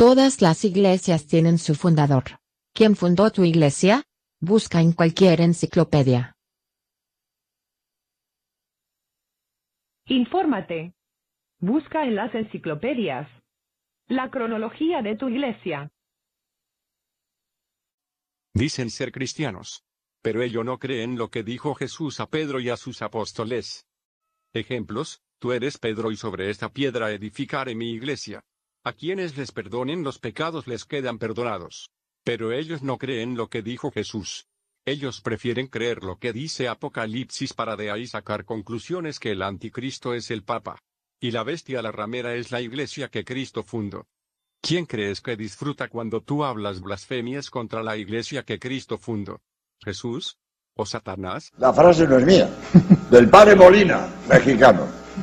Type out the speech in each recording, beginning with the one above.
Todas las iglesias tienen su fundador. ¿Quién fundó tu iglesia? Busca en cualquier enciclopedia. Infórmate. Busca en las enciclopedias. La cronología de tu iglesia. Dicen ser cristianos, pero ellos no creen lo que dijo Jesús a Pedro y a sus apóstoles. Ejemplos: tú eres Pedro y sobre esta piedra edificaré mi iglesia. A quienes les perdonen los pecados les quedan perdonados. Pero ellos no creen lo que dijo Jesús. Ellos prefieren creer lo que dice Apocalipsis para de ahí sacar conclusiones que el anticristo es el Papa. Y la bestia la ramera es la iglesia que Cristo fundó. ¿Quién crees que disfruta cuando tú hablas blasfemias contra la iglesia que Cristo fundó? ¿Jesús? ¿O Satanás? La frase no es mía, del padre Molina, mexicano.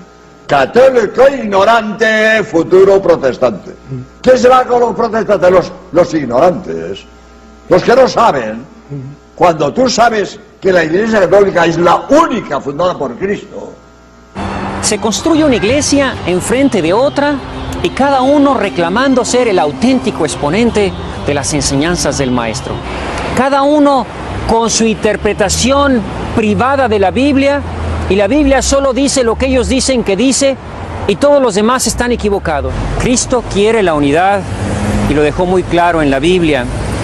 Católico ignorante, futuro protestante. ¿Qué se va con los protestantes? Los ignorantes, los que no saben. Cuando tú sabes que la Iglesia Católica es la única fundada por Cristo. Se construye una iglesia enfrente de otra y cada uno reclamando ser el auténtico exponente de las enseñanzas del Maestro. Cada uno con su interpretación privada de la Biblia, y la Biblia solo dice lo que ellos dicen que dice, y todos los demás están equivocados. Cristo quiere la unidad y lo dejó muy claro en la Biblia.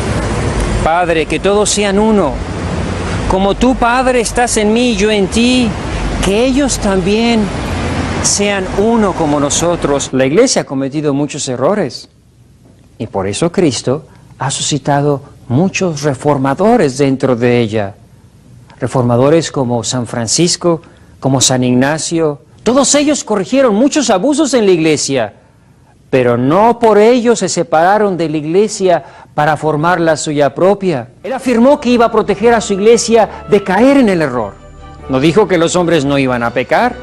Padre, que todos sean uno. Como tú, Padre, estás en mí y yo en ti, que ellos también sean uno como nosotros. La iglesia ha cometido muchos errores y por eso Cristo ha suscitado muchos reformadores dentro de ella. Reformadores como San Francisco, como San Ignacio. Todos ellos corrigieron muchos abusos en la iglesia, pero no por ello se separaron de la iglesia para formar la suya propia. Él afirmó que iba a proteger a su iglesia de caer en el error. No dijo que los hombres no iban a pecar.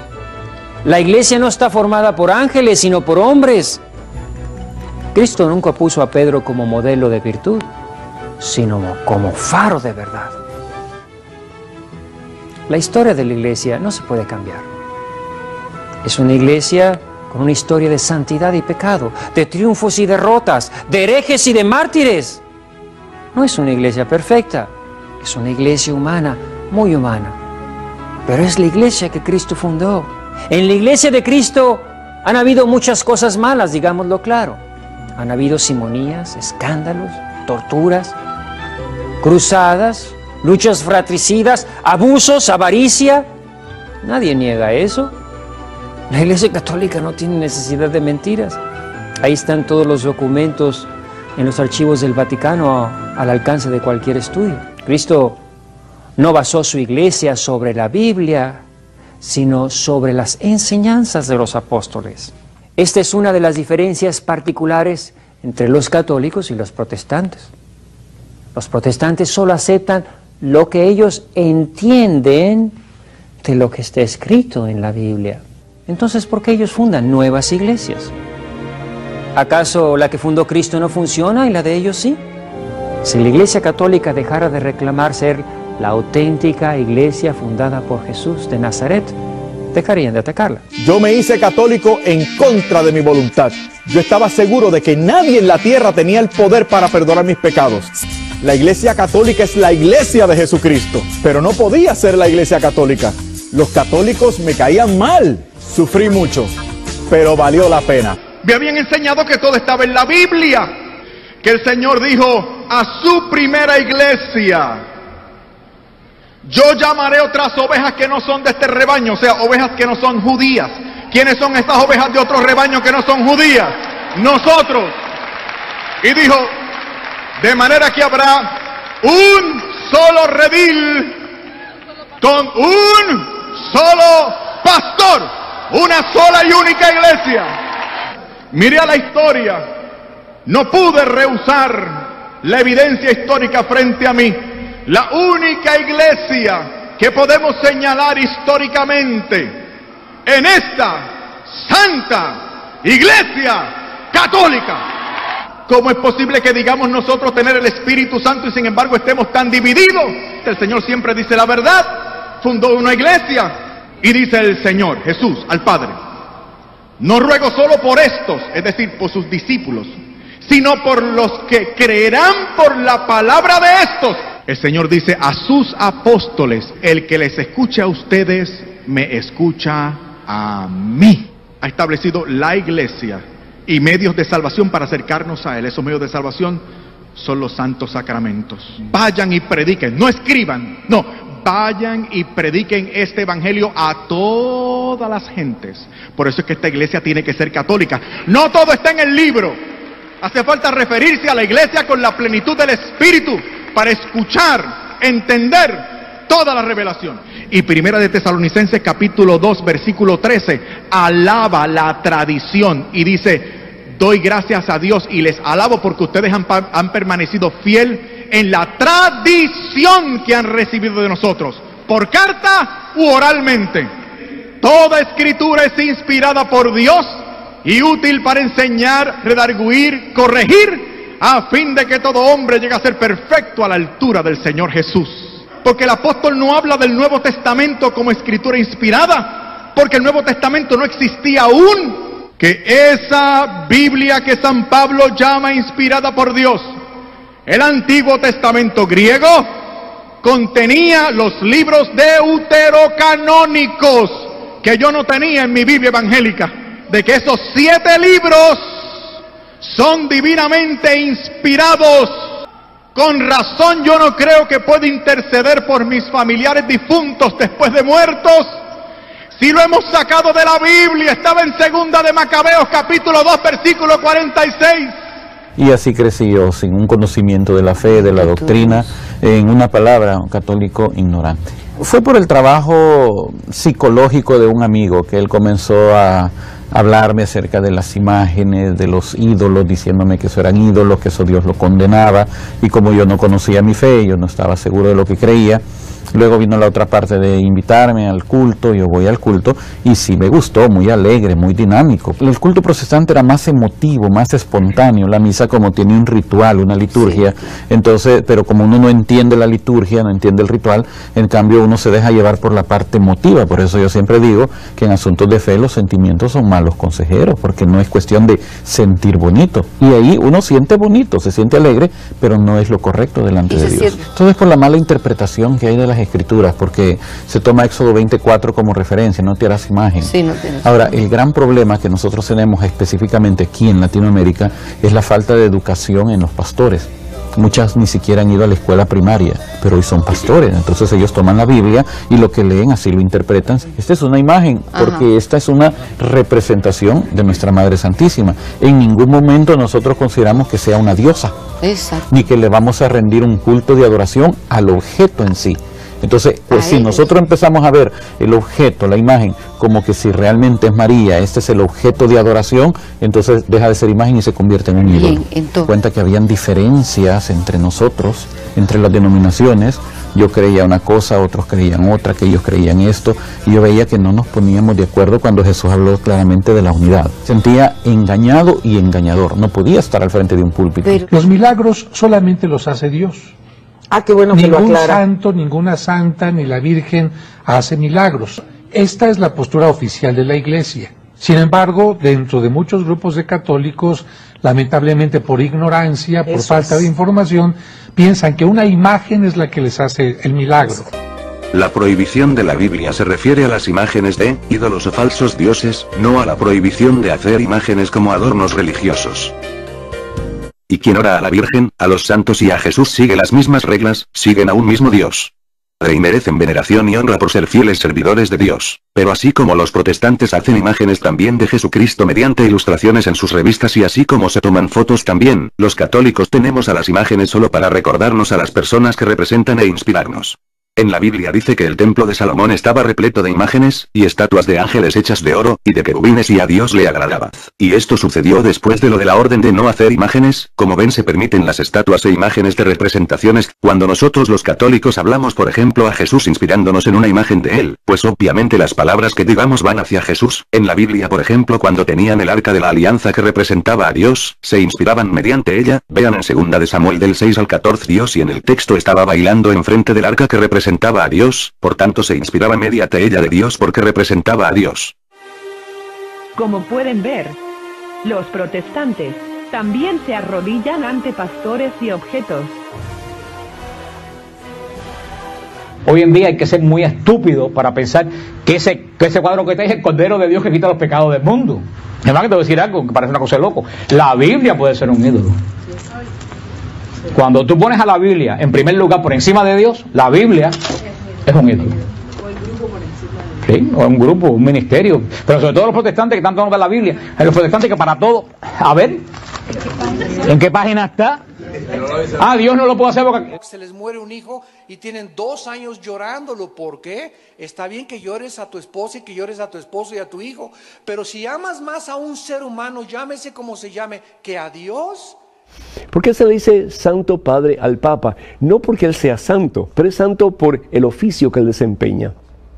La iglesia no está formada por ángeles, sino por hombres. Cristo nunca puso a Pedro como modelo de virtud, sino como faro de verdad. La historia de la iglesia no se puede cambiar. Es una iglesia con una historia de santidad y pecado, de triunfos y derrotas, de herejes y de mártires. No es una iglesia perfecta, es una iglesia humana, muy humana. Pero es la iglesia que Cristo fundó. En la iglesia de Cristo han habido muchas cosas malas, digámoslo claro. Han habido simonías, escándalos, torturas, cruzadas, luchas fratricidas, abusos, avaricia. Nadie niega eso. La Iglesia Católica no tiene necesidad de mentiras. Ahí están todos los documentos en los archivos del Vaticano al alcance de cualquier estudio. Cristo no basó su iglesia sobre la Biblia, sino sobre las enseñanzas de los apóstoles. Esta es una de las diferencias particulares entre los católicos y los protestantes. Los protestantes solo aceptan lo que ellos entienden de lo que está escrito en la Biblia. Entonces, ¿por qué ellos fundan nuevas iglesias? ¿Acaso la que fundó Cristo no funciona y la de ellos sí? Si la Iglesia Católica dejara de reclamar ser la auténtica iglesia fundada por Jesús de Nazaret, dejarían de atacarla. Yo me hice católico en contra de mi voluntad. Yo estaba seguro de que nadie en la tierra tenía el poder para perdonar mis pecados. La Iglesia Católica es la iglesia de Jesucristo, pero no podía ser la Iglesia Católica. Los católicos me caían mal. Sufrí mucho, pero valió la pena. Me habían enseñado que todo estaba en la Biblia, que el Señor dijo a su primera iglesia: yo llamaré otras ovejas que no son de este rebaño, o sea, ovejas que no son judías. ¿Quiénes son estas ovejas de otro rebaño que no son judías? Nosotros. Y dijo, de manera que habrá un solo redil con un solo pastor, una sola y única iglesia. Miré a la historia, no pude rehusar la evidencia histórica frente a mí. La única iglesia que podemos señalar históricamente en esta santa iglesia católica. ¿Cómo es posible que digamos nosotros tener el Espíritu Santo y sin embargo estemos tan divididos? El Señor siempre dice la verdad. Fundó una iglesia y dice el Señor, Jesús, al Padre: no ruego solo por estos, es decir, por sus discípulos, sino por los que creerán por la palabra de estos. El Señor dice a sus apóstoles: el que les escucha a ustedes, me escucha a mí. Ha establecido la iglesia y medios de salvación para acercarnos a Él. Esos medios de salvación son los santos sacramentos. Vayan y prediquen, no escriban, no, vayan y prediquen este evangelio a todas las gentes. Por eso es que esta iglesia tiene que ser católica. No todo está en el libro. Hace falta referirse a la iglesia con la plenitud del Espíritu para escuchar, entender toda la revelación. Y Primera de Tesalonicenses capítulo 2 versículo 13 alaba la tradición y dice: doy gracias a Dios y les alabo porque ustedes han permanecido fiel en la tradición que han recibido de nosotros, por carta u oralmente. Toda escritura es inspirada por Dios y útil para enseñar, redarguir, corregir, a fin de que todo hombre llegue a ser perfecto a la altura del Señor Jesús. Porque el apóstol no habla del Nuevo Testamento como escritura inspirada, porque el Nuevo Testamento no existía aún. Que esa Biblia que San Pablo llama inspirada por Dios, el Antiguo Testamento griego, contenía los libros deuterocanónicos que yo no tenía en mi Biblia evangélica. De que esos 7 libros son divinamente inspirados. Con razón yo no creo que pueda interceder por mis familiares difuntos después de muertos. Si lo hemos sacado de la Biblia, estaba en Segunda de Macabeos capítulo 2 versículo 46. Y así crecí yo, sin un conocimiento de la fe, de la doctrina, en una palabra, un católico ignorante. Fue por el trabajo psicológico de un amigo que él comenzó a hablarme acerca de las imágenes, de los ídolos, diciéndome que eso eran ídolos, que eso Dios lo condenaba, y como yo no conocía mi fe, yo no estaba seguro de lo que creía. Luego vino la otra parte de invitarme al culto, yo voy al culto, y sí me gustó, muy alegre, muy dinámico. El culto protestante era más emotivo, más espontáneo, la misa como tiene un ritual, una liturgia, entonces, pero como uno no entiende la liturgia, no entiende el ritual, en cambio uno se deja llevar por la parte emotiva. Por eso yo siempre digo que en asuntos de fe los sentimientos son malos consejeros, porque no es cuestión de sentir bonito, y ahí uno siente bonito, se siente alegre, pero no es lo correcto delante de Dios. Todo es por la mala interpretación que hay de las escrituras, porque se toma Éxodo 24 como referencia: no te harás imagen. Sí, no tienes. Ahora, el gran problema que nosotros tenemos específicamente aquí en Latinoamérica es la falta de educación en los pastores. Muchas ni siquiera han ido a la escuela primaria, pero hoy son pastores, entonces ellos toman la Biblia y lo que leen así lo interpretan. Esta es una imagen, porque esta es una representación de nuestra Madre Santísima. En ningún momento nosotros consideramos que sea una diosa, ni que le vamos a rendir un culto de adoración al objeto en sí. Entonces, pues si nosotros empezamos a ver el objeto, la imagen, como que si realmente es María, este es el objeto de adoración, entonces deja de ser imagen y se convierte en un ídolo. Cuenta que habían diferencias entre nosotros, entre las denominaciones. Yo creía una cosa, otros creían otra, que ellos creían esto, y yo veía que no nos poníamos de acuerdo cuando Jesús habló claramente de la unidad. Sentía engañado y engañador, no podía estar al frente de un púlpito. Los milagros solamente los hace Dios. Ah, qué bueno que lo Ningún aclara. santo, ninguna santa, ni la Virgen hace milagros. Esta es la postura oficial de la Iglesia. Sin embargo, dentro de muchos grupos de católicos, lamentablemente por ignorancia, por falta de información, piensan que una imagen es la que les hace el milagro. La prohibición de la Biblia se refiere a las imágenes de ídolos o falsos dioses, no a la prohibición de hacer imágenes como adornos religiosos. Y quien ora a la Virgen, a los santos y a Jesús sigue las mismas reglas, siguen a un mismo Dios. Y merecen veneración y honra por ser fieles servidores de Dios. Pero así como los protestantes hacen imágenes también de Jesucristo mediante ilustraciones en sus revistas y así como se toman fotos también, los católicos tenemos a las imágenes solo para recordarnos a las personas que representan e inspirarnos. En la Biblia dice que el templo de Salomón estaba repleto de imágenes, y estatuas de ángeles hechas de oro, y de querubines y a Dios le agradaba. Y esto sucedió después de lo de la orden de no hacer imágenes. Como ven, se permiten las estatuas e imágenes de representaciones. Cuando nosotros los católicos hablamos por ejemplo a Jesús inspirándonos en una imagen de él, pues obviamente las palabras que digamos van hacia Jesús. En la Biblia por ejemplo cuando tenían el arca de la alianza que representaba a Dios, se inspiraban mediante ella. Vean en 2 de Samuel del 6 al 14 Dios y en el texto estaba bailando enfrente del arca que representaba a Dios, por tanto se inspiraba mediante ella de Dios porque representaba a Dios. Como pueden ver, los protestantes También se arrodillan ante pastores y objetos. Hoy en día hay que ser muy estúpido para pensar que ese cuadro que está es el Cordero de Dios que quita los pecados del mundo. Además que te voy a decir algo que parece una cosa de loco. La Biblia puede ser un ídolo. Cuando tú pones a la Biblia en primer lugar por encima de Dios, la Biblia es un ídolo. Sí, o un grupo, un ministerio. Pero sobre todo los protestantes que tanto no ven la Biblia. Hay los protestantes que para todo, a ver, ¿en qué página está? Ah, Dios no lo puede hacer porque se les muere un hijo y tienen 2 años llorándolo. ¿Por qué? Está bien que llores a tu esposa y que llores a tu esposo y a tu hijo, pero si amas más a un ser humano, llámese como se llame, que a Dios. ¿Por qué se le dice Santo Padre al Papa? No porque él sea santo, pero es santo por el oficio que él desempeña.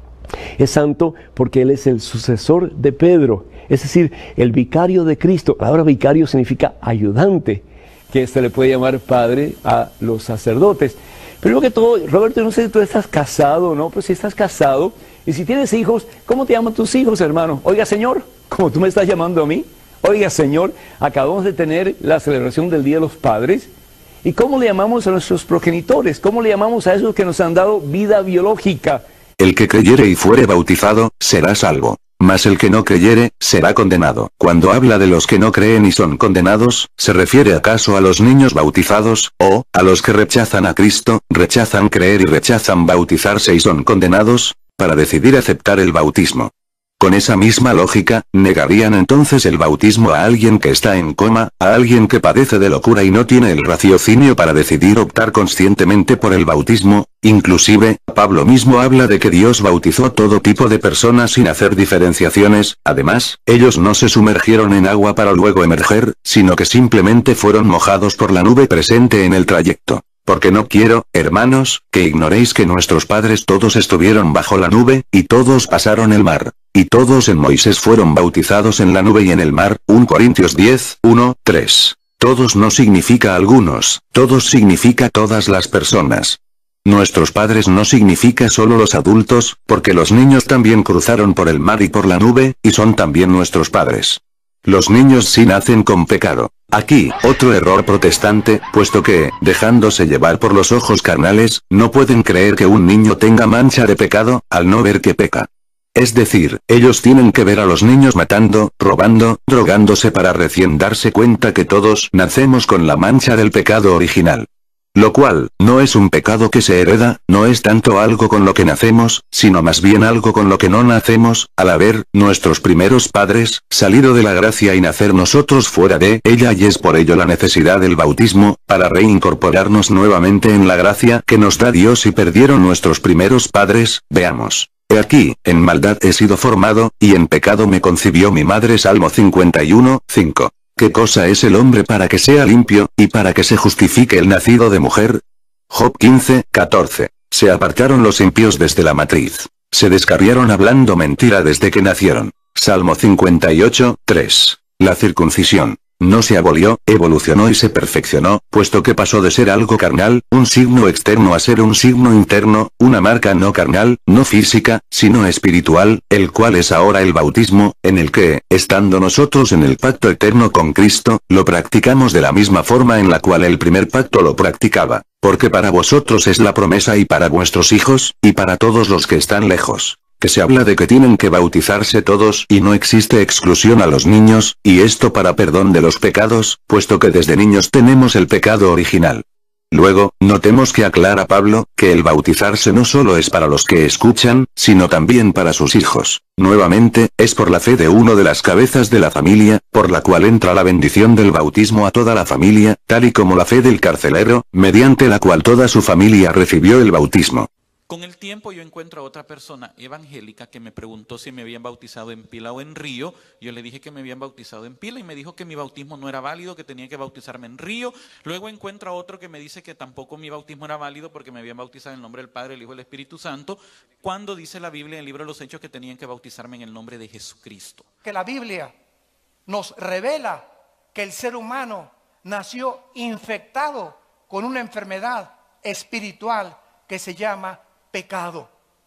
Es santo porque él es el sucesor de Pedro, es decir, el vicario de Cristo. La palabra vicario significa ayudante, que se le puede llamar padre a los sacerdotes. Primero que todo, Roberto, no sé si tú estás casado o no, pero si estás casado y si tienes hijos, ¿cómo te llaman tus hijos, hermano? Oiga, Señor, como tú me estás llamando a mí. Oiga, Señor, acabamos de tener la celebración del Día de los Padres. ¿Y cómo le llamamos a nuestros progenitores? ¿Cómo le llamamos a esos que nos han dado vida biológica? El que creyere y fuere bautizado, será salvo. Mas el que no creyere, será condenado. Cuando habla de los que no creen y son condenados, ¿se refiere acaso a los niños bautizados, o, a los que rechazan a Cristo, rechazan creer y rechazan bautizarse y son condenados, para decidir aceptar el bautismo? Con esa misma lógica, negarían entonces el bautismo a alguien que está en coma, a alguien que padece de locura y no tiene el raciocinio para decidir optar conscientemente por el bautismo. Inclusive, Pablo mismo habla de que Dios bautizó todo tipo de personas sin hacer diferenciaciones. Además, ellos no se sumergieron en agua para luego emerger, sino que simplemente fueron mojados por la nube presente en el trayecto. Porque no quiero, hermanos, que ignoréis que nuestros padres todos estuvieron bajo la nube, y todos pasaron el mar. Y todos en Moisés fueron bautizados en la nube y en el mar. 1 Corintios 10, 1, 3. Todos no significa algunos, todos significa todas las personas. Nuestros padres no significa solo los adultos, porque los niños también cruzaron por el mar y por la nube, y son también nuestros padres. Los niños sí nacen con pecado. Aquí, otro error protestante, puesto que, dejándose llevar por los ojos carnales, no pueden creer que un niño tenga mancha de pecado, al no ver que peca. Es decir, ellos tienen que ver a los niños matando, robando, drogándose para recién darse cuenta que todos nacemos con la mancha del pecado original. Lo cual, no es un pecado que se hereda, no es tanto algo con lo que nacemos, sino más bien algo con lo que no nacemos, al haber, nuestros primeros padres, salido de la gracia y nacer nosotros fuera de ella, y es por ello la necesidad del bautismo, para reincorporarnos nuevamente en la gracia que nos da Dios y perdieron nuestros primeros padres. Veamos. He aquí, en maldad he sido formado, y en pecado me concibió mi madre. Salmo 51, 5. ¿Qué cosa es el hombre para que sea limpio, y para que se justifique el nacido de mujer? Job 15, 14. Se apartaron los impíos desde la matriz. Se descarriaron hablando mentira desde que nacieron. Salmo 58, 3. La circuncisión no se abolió, evolucionó y se perfeccionó, puesto que pasó de ser algo carnal, un signo externo, a ser un signo interno, una marca no carnal, no física, sino espiritual, el cual es ahora el bautismo, en el que, estando nosotros en el pacto eterno con Cristo, lo practicamos de la misma forma en la cual el primer pacto lo practicaba, porque para vosotros es la promesa y para vuestros hijos, y para todos los que están lejos. Que se habla de que tienen que bautizarse todos y no existe exclusión a los niños, y esto para perdón de los pecados, puesto que desde niños tenemos el pecado original. Luego, notemos que aclara Pablo, que el bautizarse no solo es para los que escuchan, sino también para sus hijos. Nuevamente, es por la fe de uno de las cabezas de la familia, por la cual entra la bendición del bautismo a toda la familia, tal y como la fe del carcelero, mediante la cual toda su familia recibió el bautismo. Con el tiempo yo encuentro a otra persona evangélica que me preguntó si me habían bautizado en Pila o en Río. Yo le dije que me habían bautizado en Pila y me dijo que mi bautismo no era válido, que tenía que bautizarme en Río. Luego encuentro a otro que me dice que tampoco mi bautismo era válido porque me habían bautizado en el nombre del Padre, el Hijo y el Espíritu Santo, cuando dice la Biblia en el libro de los Hechos que tenían que bautizarme en el nombre de Jesucristo. Que la Biblia nos revela que el ser humano nació infectado con una enfermedad espiritual que se llama pecado.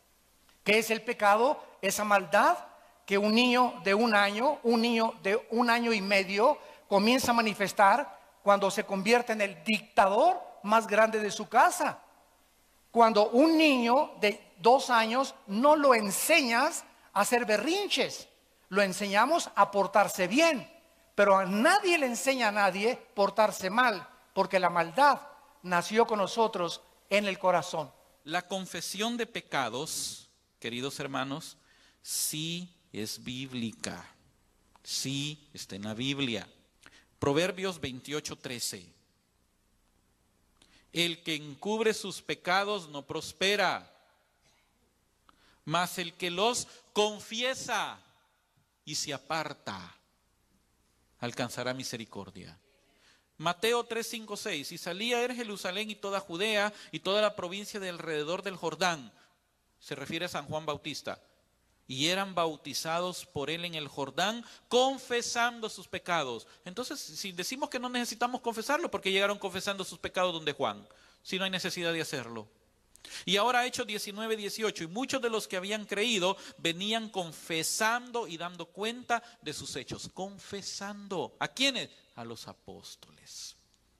¿Qué es el pecado? Esa maldad que un niño de un año y medio comienza a manifestar cuando se convierte en el dictador más grande de su casa. Cuando un niño de 2 años no lo enseñas a hacer berrinches, lo enseñamos a portarse bien, pero a nadie le enseña a nadie portarse mal, porque la maldad nació con nosotros en el corazón. La confesión de pecados, queridos hermanos, sí es bíblica, sí está en la Biblia. Proverbios 28:13. El que encubre sus pecados no prospera, mas el que los confiesa y se aparta alcanzará misericordia. Mateo 3, 5, 6. Y salía él Jerusalén y toda Judea y toda la provincia de alrededor del Jordán. Se refiere a San Juan Bautista. Y eran bautizados por él en el Jordán, confesando sus pecados. Entonces, si decimos que no necesitamos confesarlo, ¿por qué llegaron confesando sus pecados donde Juan? Si no hay necesidad de hacerlo. Y ahora Hechos 19, 18. Y muchos de los que habían creído venían confesando y dando cuenta de sus hechos. Confesando. ¿A quiénes? A los apóstoles.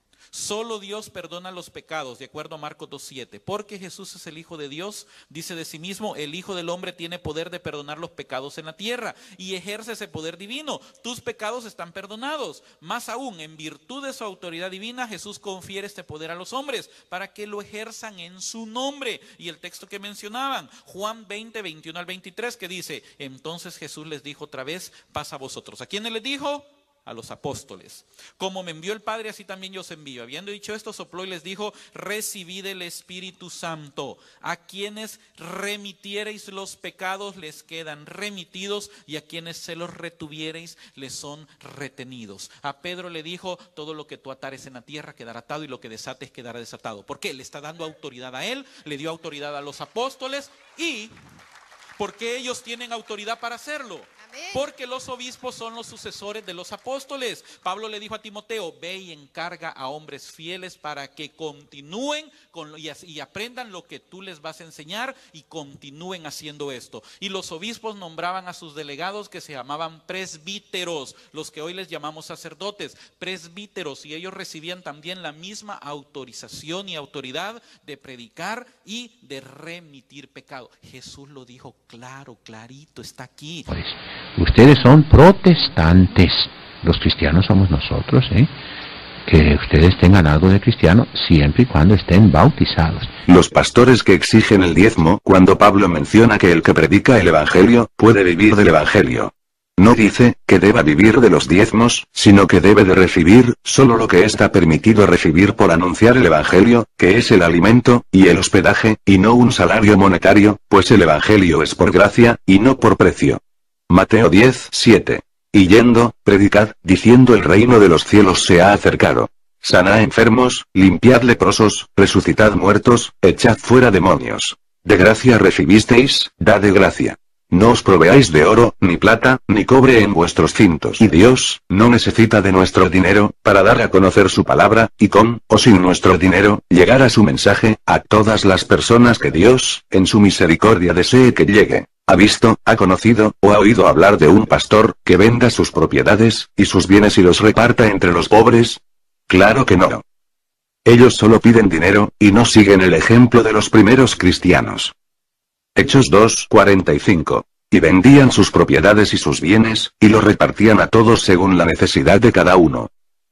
Solo Dios perdona los pecados, de acuerdo a Marcos 2:7. Porque Jesús es el Hijo de Dios, dice de sí mismo, el Hijo del Hombre tiene poder de perdonar los pecados en la tierra y ejerce ese poder divino. Tus pecados están perdonados. Más aún, en virtud de su autoridad divina, Jesús confiere este poder a los hombres para que lo ejerzan en su nombre. Y el texto que mencionaban, Juan 20, 21 al 23, que dice, entonces Jesús les dijo otra vez, paz a vosotros. ¿A quiénes les dijo? A los apóstoles. Como me envió el Padre, así también yo os envío. Habiendo dicho esto, sopló y les dijo, recibid el Espíritu Santo. A quienes remitiereis los pecados les quedan remitidos, y a quienes se los retuviereis les son retenidos. A Pedro le dijo, todo lo que tú atares en la tierra quedará atado, y lo que desates quedará desatado. ¿Por qué? Le está dando autoridad a él, le dio autoridad a los apóstoles, y porque ellos tienen autoridad para hacerlo. Porque los obispos son los sucesores de los apóstoles. Pablo le dijo a Timoteo, ve y encarga a hombres fieles para que continúen y aprendan lo que tú les vas a enseñar y continúen haciendo esto. Y los obispos nombraban a sus delegados que se llamaban presbíteros, los que hoy les llamamos sacerdotes, presbíteros, y ellos recibían también la misma autorización y autoridad de predicar y de remitir pecado. Jesús lo dijo claro, clarito, está aquí. Ustedes son protestantes, los cristianos somos nosotros, que ustedes tengan algo de cristiano siempre y cuando estén bautizados. Los pastores que exigen el diezmo, cuando Pablo menciona que el que predica el evangelio, puede vivir del evangelio. No dice que deba vivir de los diezmos, sino que debe de recibir solo lo que está permitido recibir por anunciar el evangelio, que es el alimento y el hospedaje, y no un salario monetario, pues el evangelio es por gracia, y no por precio. Mateo 10, 7. Y yendo, predicad, diciendo el reino de los cielos se ha acercado. Sanad enfermos, limpiad leprosos, resucitad muertos, echad fuera demonios. De gracia recibisteis, dad de gracia. No os proveáis de oro, ni plata, ni cobre en vuestros cintos. Y Dios no necesita de nuestro dinero para dar a conocer su palabra, y con o sin nuestro dinero, llegar a su mensaje, a todas las personas que Dios, en su misericordia desee que llegue. ¿Ha visto, ha conocido, o ha oído hablar de un pastor, que venda sus propiedades, y sus bienes y los reparta entre los pobres? Claro que no. Ellos solo piden dinero, y no siguen el ejemplo de los primeros cristianos. Hechos 2, 45. Y vendían sus propiedades y sus bienes, y los repartían a todos según la necesidad de cada uno.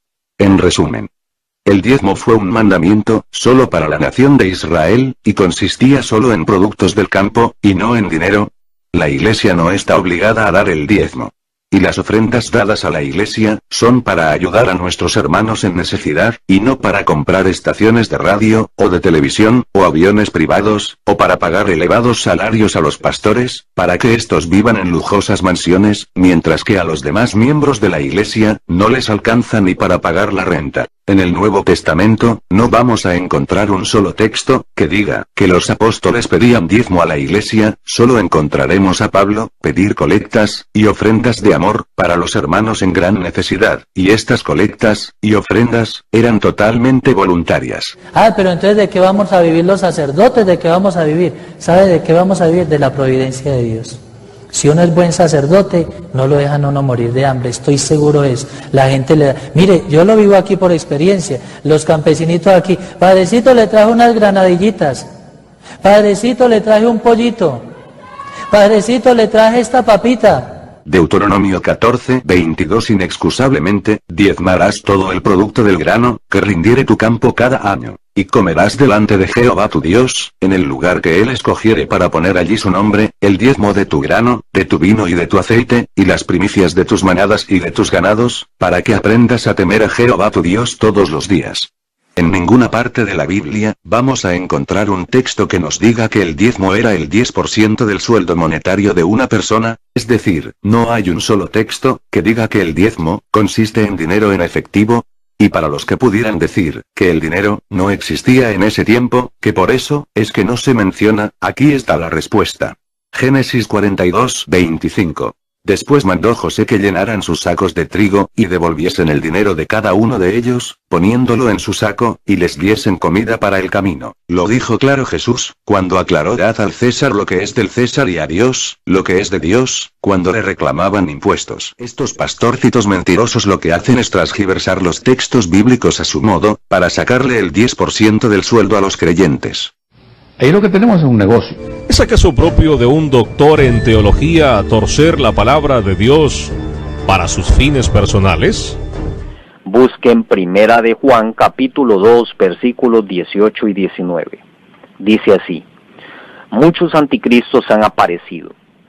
En resumen, el diezmo fue un mandamiento, solo para la nación de Israel, y consistía solo en productos del campo, y no en dinero. La Iglesia no está obligada a dar el diezmo. Y las ofrendas dadas a la Iglesia, son para ayudar a nuestros hermanos en necesidad, y no para comprar estaciones de radio, o de televisión, o aviones privados, o para pagar elevados salarios a los pastores, para que estos vivan en lujosas mansiones, mientras que a los demás miembros de la Iglesia, no les alcanza ni para pagar la renta. En el Nuevo Testamento, no vamos a encontrar un solo texto, que diga, que los apóstoles pedían diezmo a la Iglesia, solo encontraremos a Pablo, pedir colectas, y ofrendas de amor, para los hermanos en gran necesidad, y estas colectas, y ofrendas, eran totalmente voluntarias. Pero entonces, ¿de qué vamos a vivir los sacerdotes? ¿De qué vamos a vivir? ¿Sabe de qué vamos a vivir? De la providencia de Dios. Si uno es buen sacerdote, no lo dejan a uno morir de hambre, estoy seguro de eso. La gente le da... Mire, yo lo vivo aquí por experiencia. Los campesinitos aquí, padrecito le traje unas granadillitas, padrecito le traje un pollito, padrecito le traje esta papita. Deuteronomio 14, 22 Inexcusablemente, diezmarás todo el producto del grano, que rindiere tu campo cada año, y comerás delante de Jehová tu Dios, en el lugar que él escogiere para poner allí su nombre, el diezmo de tu grano, de tu vino y de tu aceite, y las primicias de tus manadas y de tus ganados, para que aprendas a temer a Jehová tu Dios todos los días. En ninguna parte de la Biblia, vamos a encontrar un texto que nos diga que el diezmo era el 10% del sueldo monetario de una persona, es decir, no hay un solo texto que diga que el diezmo consiste en dinero en efectivo. Y para los que pudieran decir que el dinero no existía en ese tiempo, que por eso es que no se menciona, aquí está la respuesta. Génesis 42, 25. Después mandó José que llenaran sus sacos de trigo, y devolviesen el dinero de cada uno de ellos, poniéndolo en su saco, y les diesen comida para el camino. Lo dijo claro Jesús, cuando aclaró: dad al César lo que es del César y a Dios, lo que es de Dios, cuando le reclamaban impuestos. Estos pastorcitos mentirosos lo que hacen es transgiversar los textos bíblicos a su modo, para sacarle el 10% del sueldo a los creyentes. Ahí lo que tenemos es un negocio. ¿Es acaso propio de un doctor en teología torcer la palabra de Dios para sus fines personales? Busquen Primera de Juan capítulo 2 versículos 18 y 19. Dice así: muchos anticristos han aparecido.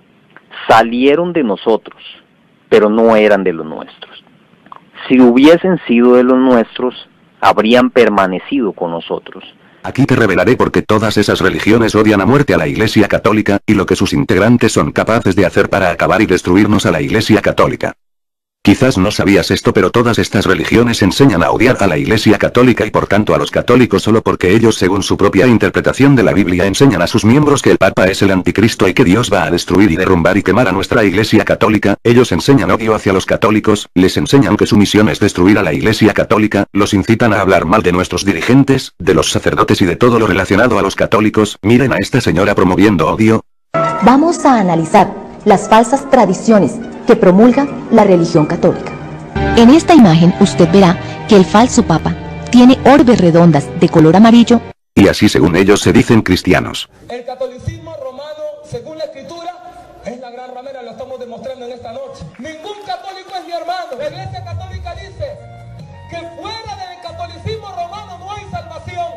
Salieron de nosotros, pero no eran de los nuestros. Si hubiesen sido de los nuestros, habrían permanecido con nosotros. Aquí te revelaré por qué todas esas religiones odian a muerte a la Iglesia Católica, y lo que sus integrantes son capaces de hacer para acabar y destruirnos a la Iglesia Católica. Quizás no sabías esto, pero todas estas religiones enseñan a odiar a la Iglesia Católica y por tanto a los católicos solo porque ellos, según su propia interpretación de la Biblia, enseñan a sus miembros que el Papa es el anticristo y que Dios va a destruir y derrumbar y quemar a nuestra Iglesia Católica. Ellos enseñan odio hacia los católicos, les enseñan que su misión es destruir a la Iglesia Católica, los incitan a hablar mal de nuestros dirigentes, de los sacerdotes y de todo lo relacionado a los católicos. Miren a esta señora promoviendo odio. Vamos a analizar las falsas tradiciones que promulga la religión católica. En esta imagen usted verá que el falso papa tiene orbes redondas de color amarillo. Y así según ellos se dicen cristianos. El catolicismo romano, según la escritura, es la gran ramera, lo estamos demostrando en esta noche. Ningún católico es mi hermano. La Iglesia Católica dice que fuera del catolicismo romano no hay salvación.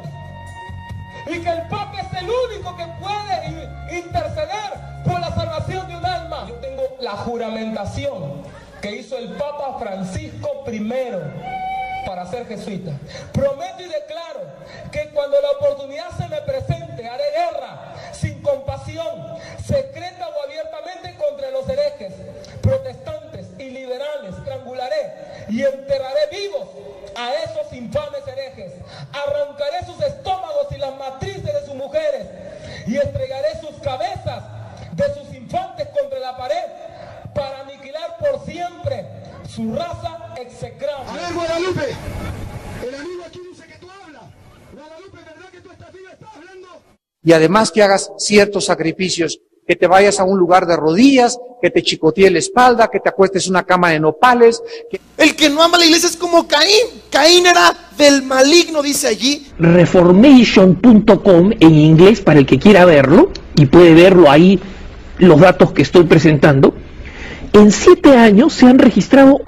Y que el papa es el único que puede interceder por la salvación de un alma. Yo tengo la juramentación que hizo el Papa Francisco I para ser jesuita. Prometo y declaro que cuando la oportunidad se me presente, haré guerra sin compasión, secreta o abiertamente contra los herejes, protestantes y liberales. Estrangularé y enterraré vivos a esos infames herejes. Arrancaré sus estómagos y las matrices de sus mujeres y estrellaré sus cabezas de sus infantes contra la pared para aniquilar por siempre su raza execrable. A ver, Guadalupe, el amigo aquí dice que tú hablas. Guadalupe, ¿verdad que tú estás viva? ¿Estás hablando? Y además que hagas ciertos sacrificios, que te vayas a un lugar de rodillas, que te chicotee la espalda, que te acuestes en una cama de nopales. El que no ama la iglesia es como Caín. Caín era del maligno, dice allí. Reformation.com en inglés para el que quiera verlo, y puede verlo ahí, los datos que estoy presentando. En 7 años se han registrado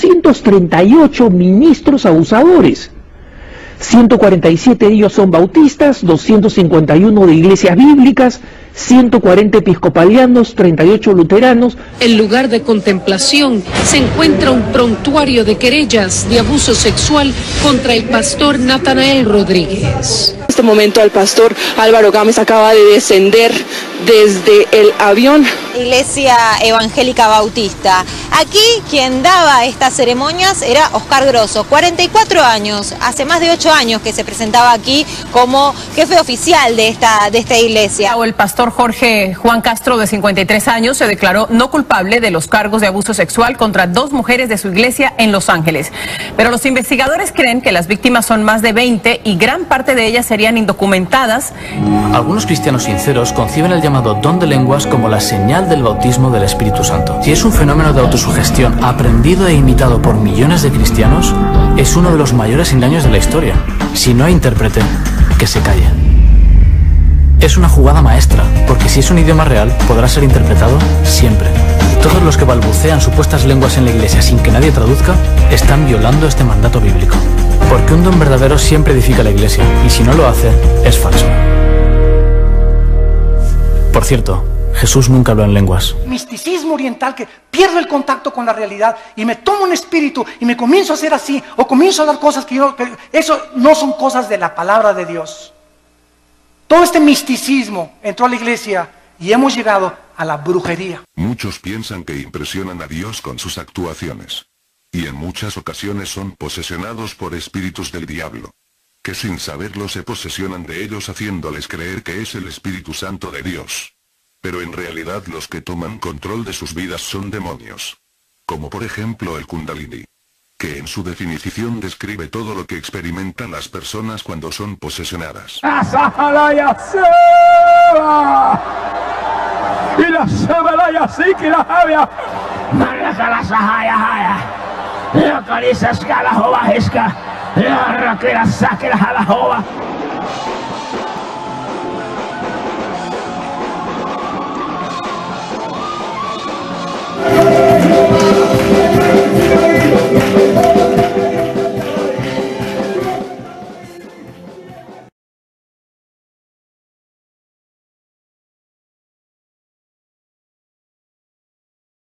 838 ministros abusadores. 147 de ellos son bautistas, 251 de iglesias bíblicas, 140 episcopalianos, 38 luteranos. En lugar de contemplación se encuentra un prontuario de querellas de abuso sexual contra el pastor Natanael Rodríguez. En este momento el pastor Álvaro Gámez acaba de descender desde el avión. Iglesia Evangélica Bautista. Aquí quien daba estas ceremonias era Oscar Grosso, 44 años, hace más de 8 años que se presentaba aquí como jefe oficial de esta iglesia. El pastor Jorge Juan Castro, de 53 años, se declaró no culpable de los cargos de abuso sexual contra 2 mujeres de su iglesia en Los Ángeles. Pero los investigadores creen que las víctimas son más de 20 y gran parte de ellas serían indocumentadas. Algunos cristianos sinceros conciben el llamado don de lenguas como la señal real del bautismo del Espíritu Santo. Si es un fenómeno de autosugestión aprendido e imitado por millones de cristianos, es uno de los mayores engaños de la historia. Si no hay intérprete, que se calle. Es una jugada maestra, porque si es un idioma real, podrá ser interpretado siempre. Todos los que balbucean supuestas lenguas en la iglesia sin que nadie traduzca, están violando este mandato bíblico. Porque un don verdadero siempre edifica la iglesia, y si no lo hace, es falso. Por cierto, Jesús nunca habló en lenguas. Misticismo oriental que pierdo el contacto con la realidad y me tomo un espíritu y me comienzo a hacer así, o comienzo a dar cosas que eso no son cosas de la palabra de Dios. Todo este misticismo entró a la iglesia y hemos llegado a la brujería. Muchos piensan que impresionan a Dios con sus actuaciones. Y en muchas ocasiones son posesionados por espíritus del diablo, que sin saberlo se posesionan de ellos haciéndoles creer que es el Espíritu Santo de Dios. Pero en realidad los que toman control de sus vidas son demonios. Como por ejemplo el Kundalini, que en su definición describe todo lo que experimentan las personas cuando son posesionadas.